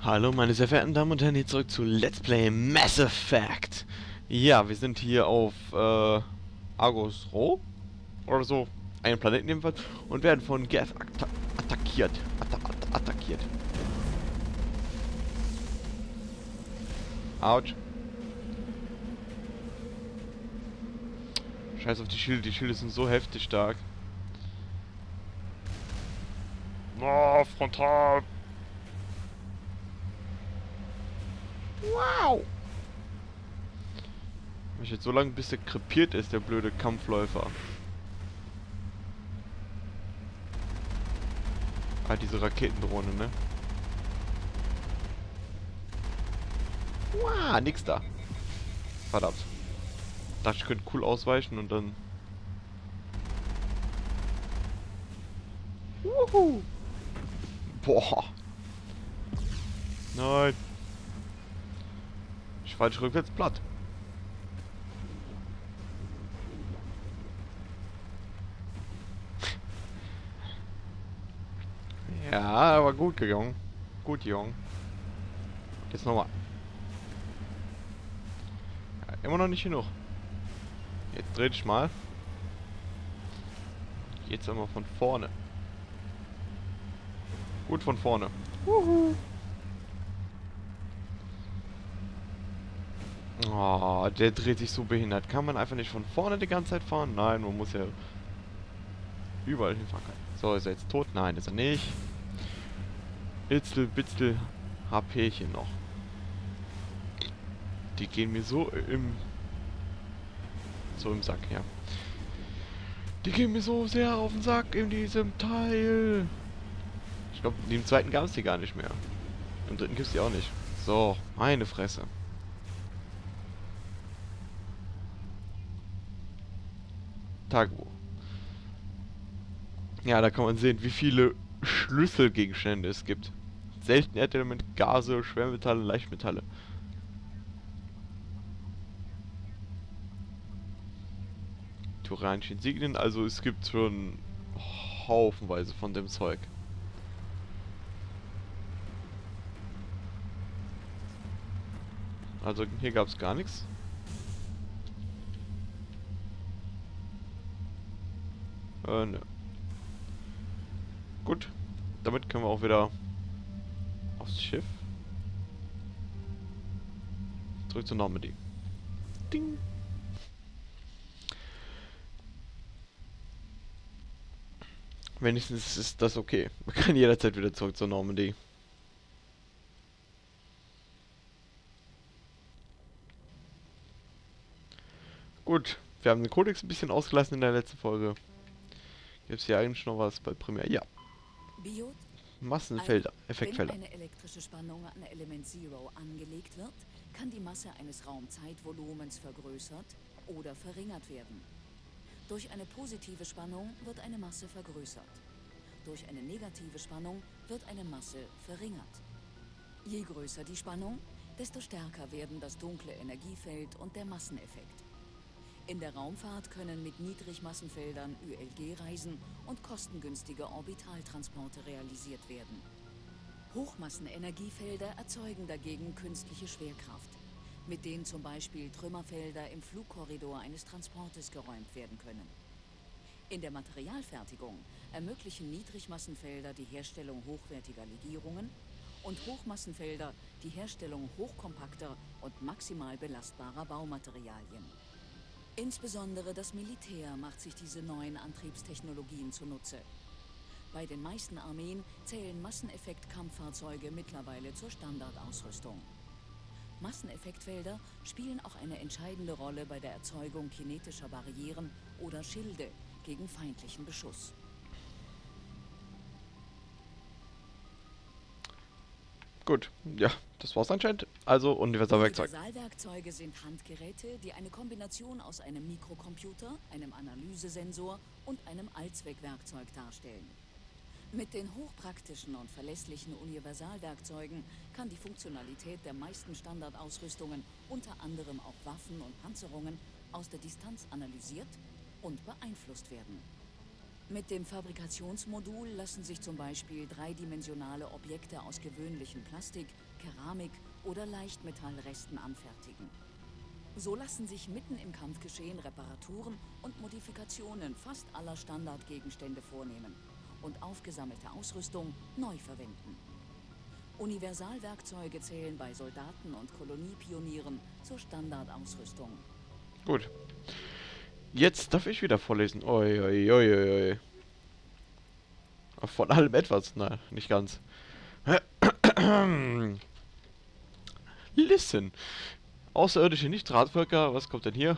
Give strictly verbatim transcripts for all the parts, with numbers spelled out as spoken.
Hallo meine sehr verehrten Damen und Herren, hier zurück zu Let's Play Mass Effect. Ja, wir sind hier auf äh, Argus Ro oder so, einem Planeten jedenfalls, und werden von Geth atta attackiert. Atta atta attackiert. Autsch. Scheiß auf die Schilde, die Schilde sind so heftig stark. Oh, frontal. Wow! Ich jetzt so lange, bis er krepiert ist, der blöde Kampfläufer. Ah, diese Raketendrohne, ne? Wow, nix da. Verdammt. Dachte, ich könnte cool ausweichen und dann... Wuhu! Boah! Nein! Ich falle rückwärts platt. Ja, aber gut gegangen. Gut, Jung. Jetzt nochmal. Ja, immer noch nicht genug. Jetzt dreh dich mal. Jetzt einmal von vorne. Gut von vorne. Wuhu. Oh, der dreht sich so behindert. Kann man einfach nicht von vorne die ganze Zeit fahren? Nein, man muss ja überall hinfahren können. So, ist er jetzt tot? Nein, ist er nicht. Itzel, bitzel, HPchen noch. Die gehen mir so im... So im Sack, ja. Die gehen mir so sehr auf den Sack in diesem Teil. Ich glaube, im zweiten gab es die gar nicht mehr. Im dritten gibt es die auch nicht. So, meine Fresse. Tagebuch. Ja, da kann man sehen, wie viele Schlüsselgegenstände es gibt. Seltene Erdelemente, Gase, Schwermetalle, Leichtmetalle. Turanische Insignien, also es gibt schon haufenweise von dem Zeug. Also hier gab es gar nichts. Äh, ne. Gut, damit können wir auch wieder aufs Schiff. Zurück zur Normandy. Ding. Wenigstens ist das okay. Man kann jederzeit wieder zurück zur Normandy. Gut, wir haben den Kodex ein bisschen ausgelassen in der letzten Folge. Gibt es hier eigentlich noch was bei Primär? Ja. Biot, Massenfelder, ein, Effektfelder. Wenn eine elektrische Spannung an Element Zero angelegt wird, kann die Masse eines Raumzeitvolumens vergrößert oder verringert werden. Durch eine positive Spannung wird eine Masse vergrößert. Durch eine negative Spannung wird eine Masse verringert. Je größer die Spannung, desto stärker werden das dunkle Energiefeld und der Masseneffekt. In der Raumfahrt können mit Niedrigmassenfeldern Ö L G-Reisen und kostengünstige Orbitaltransporte realisiert werden. Hochmassenenergiefelder erzeugen dagegen künstliche Schwerkraft, mit denen zum Beispiel Trümmerfelder im Flugkorridor eines Transportes geräumt werden können. In der Materialfertigung ermöglichen Niedrigmassenfelder die Herstellung hochwertiger Legierungen und Hochmassenfelder die Herstellung hochkompakter und maximal belastbarer Baumaterialien. Insbesondere das Militär macht sich diese neuen Antriebstechnologien zunutze. Bei den meisten Armeen zählen Masseneffekt-Kampffahrzeuge mittlerweile zur Standardausrüstung. Masseneffektfelder spielen auch eine entscheidende Rolle bei der Erzeugung kinetischer Barrieren oder Schilde gegen feindlichen Beschuss. Gut, ja, das war's anscheinend. Also Universalwerkzeug. Universalwerkzeuge sind Handgeräte, die eine Kombination aus einem Mikrocomputer, einem Analysesensor und einem Allzweckwerkzeug darstellen. Mit den hochpraktischen und verlässlichen Universalwerkzeugen kann die Funktionalität der meisten Standardausrüstungen, unter anderem auch Waffen und Panzerungen, aus der Distanz analysiert und beeinflusst werden. Mit dem Fabrikationsmodul lassen sich zum Beispiel dreidimensionale Objekte aus gewöhnlichem Plastik, Keramik oder Leichtmetallresten anfertigen. So lassen sich mitten im Kampfgeschehen Reparaturen und Modifikationen fast aller Standardgegenstände vornehmen und aufgesammelte Ausrüstung neu verwenden. Universalwerkzeuge zählen bei Soldaten und Koloniepionieren zur Standardausrüstung. Gut. Jetzt darf ich wieder vorlesen. Oi, oi, oi, oi, oi. Von allem etwas. Nein, nicht ganz. Listen. Außerirdische Nicht-Ratvölker. Was kommt denn hier?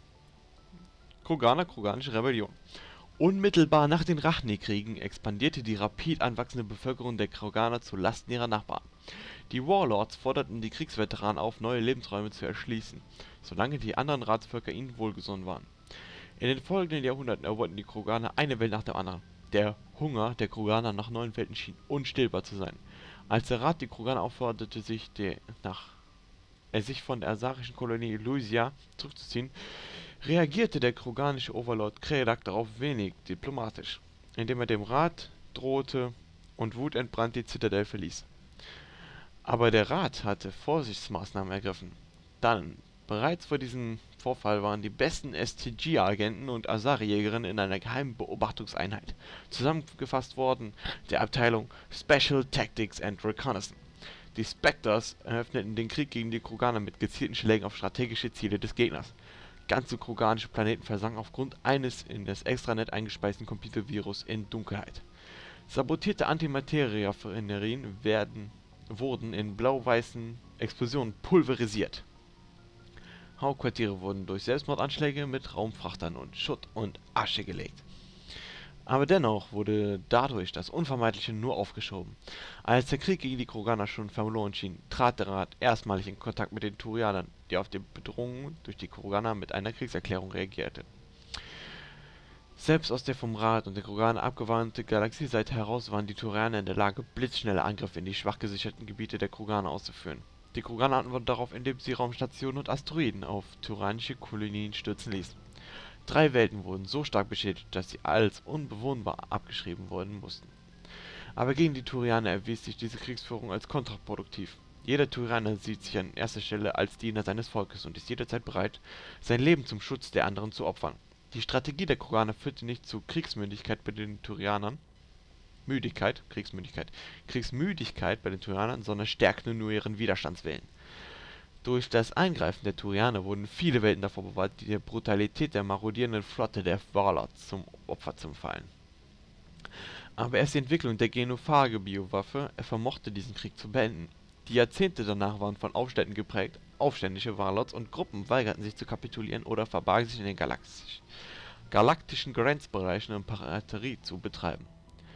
Kroganer, Kroganische Rebellion. Unmittelbar nach den Rachni-Kriegen expandierte die rapid anwachsende Bevölkerung der Kroganer zu Lasten ihrer Nachbarn. Die Warlords forderten die Kriegsveteranen auf, neue Lebensräume zu erschließen, solange die anderen Ratsvölker ihnen wohlgesonnen waren. In den folgenden Jahrhunderten eroberten die Kroganer eine Welt nach der anderen. Der Hunger der Kroganer nach neuen Welten schien unstillbar zu sein. Als der Rat die Kroganer aufforderte, sich, de, nach, äh, sich von der asarischen Kolonie Luisia zurückzuziehen, reagierte der kroganische Overlord Kredak darauf wenig diplomatisch, indem er dem Rat drohte und wutentbrannt die Zitadelle verließ. Aber der Rat hatte Vorsichtsmaßnahmen ergriffen. Dann, bereits vor diesem Vorfall waren die besten S T G-Agenten und Asari-Jägerinnen in einer geheimen Beobachtungseinheit zusammengefasst worden, der Abteilung Special Tactics and Reconnaissance. Die Spectres eröffneten den Krieg gegen die Kroganer mit gezielten Schlägen auf strategische Ziele des Gegners. Ganze kroganische Planeten versanken aufgrund eines in das Extranet eingespeisten Computervirus in Dunkelheit. Sabotierte Antimateria-Raffinerien werden wurden in blau-weißen Explosionen pulverisiert. Hauptquartiere wurden durch Selbstmordanschläge mit Raumfrachtern und Schutt und Asche gelegt. Aber dennoch wurde dadurch das Unvermeidliche nur aufgeschoben. Als der Krieg gegen die Kroganer schon verloren schien, trat der Rat erstmalig in Kontakt mit den Turianern, die auf die Bedrohung durch die Kroganer mit einer Kriegserklärung reagierten. Selbst aus der vom Rat und den Kroganern abgewandte Galaxieseite heraus waren die Turianer in der Lage, blitzschnelle Angriffe in die schwach gesicherten Gebiete der Kroganer auszuführen. Die Kroganer antworteten darauf, indem sie Raumstationen und Asteroiden auf turanische Kolonien stürzen ließen. Drei Welten wurden so stark beschädigt, dass sie als unbewohnbar abgeschrieben werden mussten. Aber gegen die Turianer erwies sich diese Kriegsführung als kontraproduktiv. Jeder Turianer sieht sich an erster Stelle als Diener seines Volkes und ist jederzeit bereit, sein Leben zum Schutz der anderen zu opfern. Die Strategie der Kroganer führte nicht zu Kriegsmüdigkeit bei den Turianern, Müdigkeit, Kriegsmüdigkeit, Kriegsmüdigkeit bei den Turianern, sondern stärkte nur ihren Widerstandswillen. Durch das Eingreifen der Turianer wurden viele Welten davor bewahrt, die der Brutalität der marodierenden Flotte der Warlords zum Opfer zu fallen. Aber erst die Entwicklung der Genophage-Biowaffe vermochte diesen Krieg zu beenden. Die Jahrzehnte danach waren von Aufständen geprägt, aufständische Warlords und Gruppen weigerten sich zu kapitulieren oder verbargen sich in den galaktischen, galaktischen Grenzbereichen, um Piraterie zu betreiben.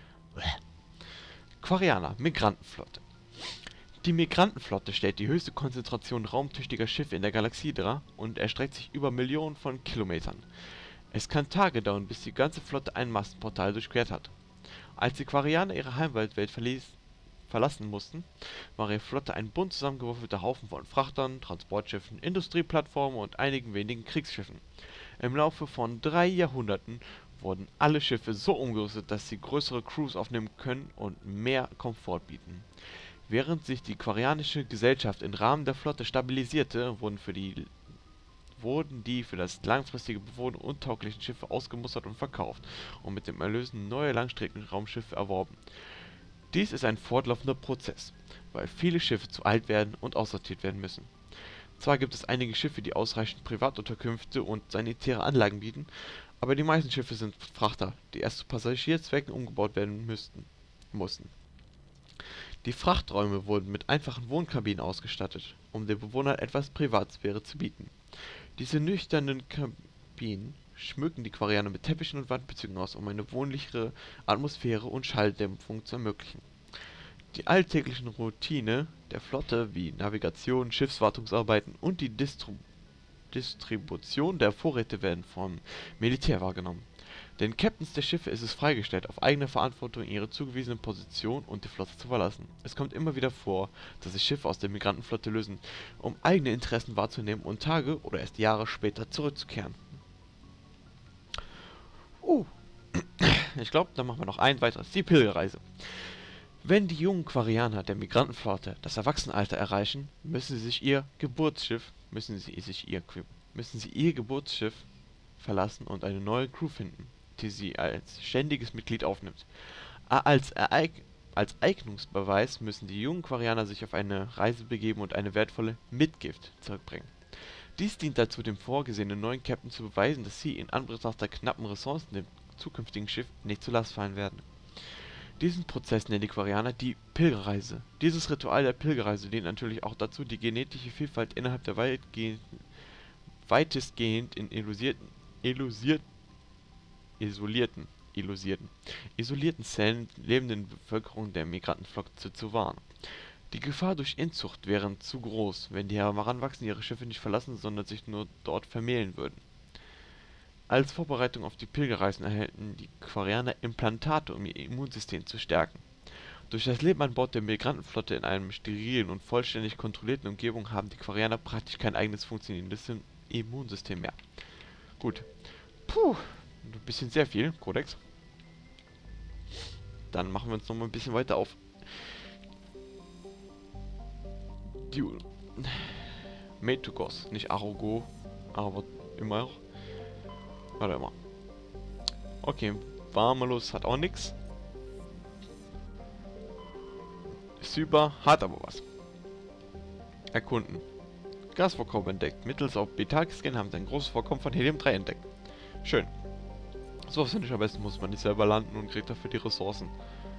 Quarianer, Migrantenflotte. Die Migrantenflotte stellt die höchste Konzentration raumtüchtiger Schiffe in der Galaxie dar und erstreckt sich über Millionen von Kilometern. Es kann Tage dauern, bis die ganze Flotte ein Mastenportal durchquert hat. Als die Quarianer ihre Heimweltwelt verließ, verlassen mussten, war ihre Flotte ein bunt zusammengewürfelter Haufen von Frachtern, Transportschiffen, Industrieplattformen und einigen wenigen Kriegsschiffen. Im Laufe von drei Jahrhunderten wurden alle Schiffe so umgerüstet, dass sie größere Crews aufnehmen können und mehr Komfort bieten. Während sich die quarianische Gesellschaft im Rahmen der Flotte stabilisierte, wurden, für die, wurden die für das langfristige Bewohnen untauglichen Schiffe ausgemustert und verkauft und mit dem Erlösen neue Langstreckenraumschiffe erworben. Dies ist ein fortlaufender Prozess, weil viele Schiffe zu alt werden und aussortiert werden müssen. Zwar gibt es einige Schiffe, die ausreichend Privatunterkünfte und sanitäre Anlagen bieten, aber die meisten Schiffe sind Frachter, die erst zu Passagierzwecken umgebaut werden müssten, mussten. Die Frachträume wurden mit einfachen Wohnkabinen ausgestattet, um den Bewohnern etwas Privatsphäre zu bieten. Diese nüchternen Kabinen schmücken die Quarianer mit Teppichen und Wandbezügen aus, um eine wohnlichere Atmosphäre und Schalldämpfung zu ermöglichen. Die alltäglichen Routine der Flotte wie Navigation, Schiffswartungsarbeiten und die Distru Distribution der Vorräte werden vom Militär wahrgenommen. Den Captains der Schiffe ist es freigestellt, auf eigene Verantwortung ihre zugewiesene Position und die Flotte zu verlassen. Es kommt immer wieder vor, dass sich Schiffe aus der Migrantenflotte lösen, um eigene Interessen wahrzunehmen und Tage oder erst Jahre später zurückzukehren. Uh, ich glaube, dann machen wir noch ein weiteres. Die Pilgerreise. Wenn die jungen Quarianer der Migrantenflotte das Erwachsenenalter erreichen, müssen sie sich ihr Geburtsschiff, müssen sie sich ihr, müssen sie ihr Geburtsschiff verlassen und eine neue Crew finden, die sie als ständiges Mitglied aufnimmt. Als, Ereig als Eignungsbeweis müssen die jungen Quarianer sich auf eine Reise begeben und eine wertvolle Mitgift zurückbringen. Dies dient dazu, dem vorgesehenen neuen Captain zu beweisen, dass sie in Anbetracht der knappen Ressourcen dem zukünftigen Schiff nicht zur Last fallen werden. Diesen Prozess nennen die Quarianer die Pilgerreise. Dieses Ritual der Pilgerreise dient natürlich auch dazu, die genetische Vielfalt innerhalb der weitestgehend in illusierten, illusiert, isolierten, illusierten, isolierten Zellen lebenden Bevölkerung der Migrantenflotte zu, zu wahren. Die Gefahr durch Inzucht wäre zu groß, wenn die Heranwachsenden ihre Schiffe nicht verlassen, sondern sich nur dort vermählen würden. Als Vorbereitung auf die Pilgerreisen erhalten die Quarianer Implantate, um ihr Immunsystem zu stärken. Durch das Leben an Bord der Migrantenflotte in einer sterilen und vollständig kontrollierten Umgebung haben die Quarianer praktisch kein eigenes funktionierendes Immunsystem mehr. Gut. Puh, ein bisschen sehr viel, Kodex. Dann machen wir uns noch mal ein bisschen weiter auf. Die Metugos, nicht Arogo, aber immer noch. Warte mal. Okay, Varmelus hat auch nichts. Syber hat aber was. Erkunden. Gasvorkommen entdeckt. Mittels Orbitalscan haben sie ein großes Vorkommen von Helium drei entdeckt. Schön. So was finde ich am besten, muss man nicht selber landen und kriegt dafür die Ressourcen.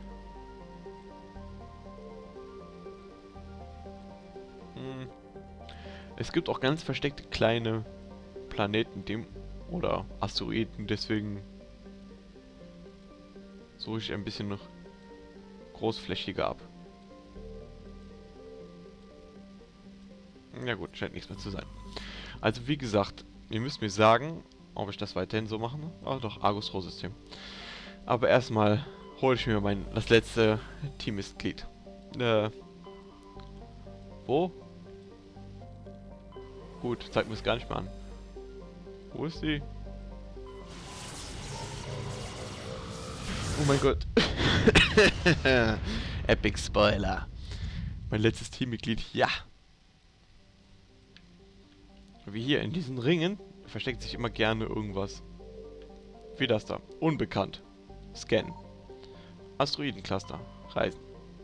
Hm. Es gibt auch ganz versteckte kleine Planeten, dem oder Asteroiden, deswegen suche ich ein bisschen noch großflächiger ab. Ja gut, scheint nichts mehr zu sein. Also wie gesagt, ihr müsst mir sagen, ob ich das weiterhin so mache. Ah doch, Argus-Roh-System. Aber erstmal hole ich mir mein das letzte Teammitglied. Äh. Wo? Gut, zeigt mir es gar nicht mehr an. Wo ist sie? Oh mein Gott. Epic Spoiler. Mein letztes Teammitglied, ja. Wie hier, in diesen Ringen versteckt sich immer gerne irgendwas. Wie das da. Unbekannt. Scannen. Asteroidencluster. Reisen.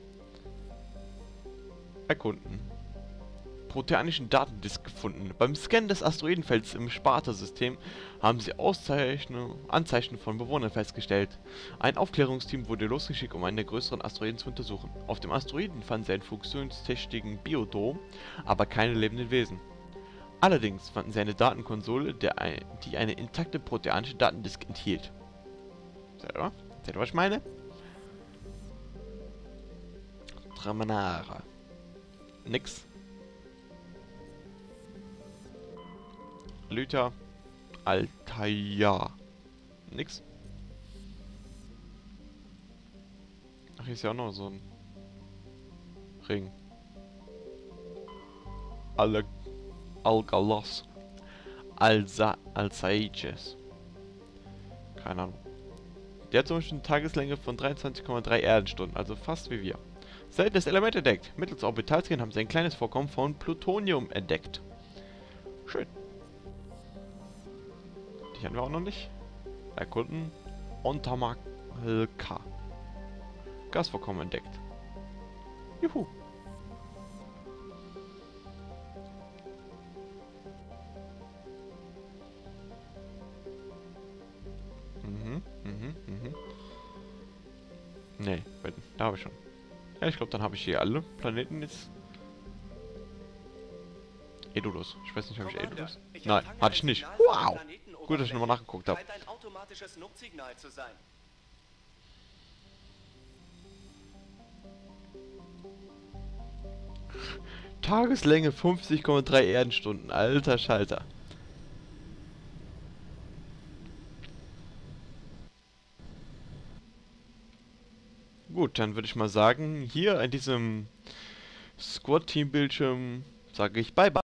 Erkunden. Proteanischen Datendisk gefunden. Beim Scannen des Asteroidenfelds im Sparta-System haben sie Auszeichnung, Anzeichen von Bewohnern festgestellt. Ein Aufklärungsteam wurde losgeschickt, um einen der größeren Asteroiden zu untersuchen. Auf dem Asteroiden fanden sie einen funktionstüchtigen Biodom, aber keine lebenden Wesen. Allerdings fanden sie eine Datenkonsole, der ein, die eine intakte proteanische Datendisk enthielt. Seht ihr, Seht ihr was ich meine? Dramanara. Nix. Lyta. Altair. Nix. Ach, hier ist ja auch noch so ein Ring. Alle Algalos. Alsa Alsaiches. Keine Ahnung. Der hat zum Beispiel eine Tageslänge von dreiundzwanzig Komma drei Erdenstunden, also fast wie wir. Seltenes Element entdeckt. Mittels Orbitalscan haben sie ein kleines Vorkommen von Plutonium entdeckt. Schön. Die haben wir auch noch nicht. Erkunden. Ontamalka. Gasvorkommen entdeckt. Juhu. Mhm, mhm, mhm. Nee, da habe ich schon. Ja, ich glaube, dann habe ich hier alle Planeten jetzt. Edulus. Ich weiß nicht, habe ich Edulus? Nein, hatte ich nicht. Wow! Gut, dass ich nochmal nachgeguckt habe. Ein automatisches Nutzsignal zu sein. Tageslänge fünfzig Komma drei Erdenstunden. Alter Schalter. Gut, dann würde ich mal sagen, hier in diesem Squad-Team-Bildschirm sage ich Bye-Bye.